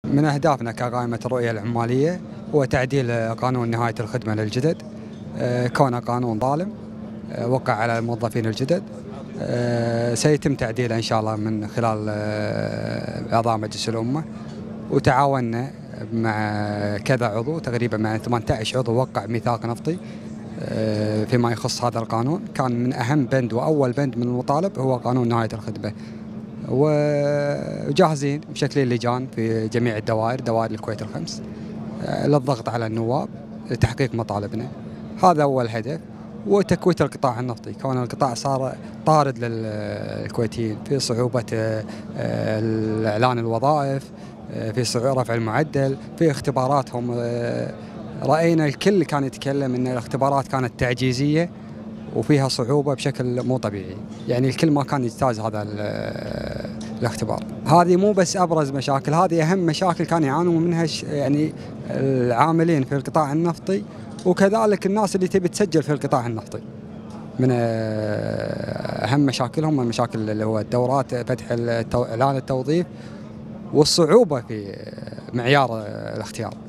من أهدافنا كقائمة الرؤية العمالية هو تعديل قانون نهاية الخدمة للجدد، كونه قانون ظالم وقع على الموظفين الجدد. سيتم تعديله إن شاء الله من خلال أعضاء مجلس الأمة، وتعاوننا مع كذا عضو، تقريبا مع 18 عضو وقع ميثاق نفطي فيما يخص هذا القانون. كان من أهم بند وأول بند من المطالب هو قانون نهاية الخدمة، وجاهزين مشكلين لجان في جميع الدوائر، دوائر الكويت الخمس، للضغط على النواب لتحقيق مطالبنا. هذا أول هدف. وتكويت القطاع النفطي، كون القطاع صار طارد للكويتيين في صعوبة إعلان الوظائف، في رفع المعدل، في اختباراتهم. رأينا الكل كان يتكلم أن الاختبارات كانت تعجيزية وفيها صعوبة بشكل مو طبيعي، يعني الكل ما كان يجتاز هذا الاختبار. هذه مو بس أبرز مشاكل، هذه أهم مشاكل كان يعانون منها يعني العاملين في القطاع النفطي، وكذلك الناس اللي تبي تسجل في القطاع النفطي. من أهم مشاكلهم المشاكل اللي هو الدورات، فتح إعلان التوظيف، والصعوبة في معيار الاختيار.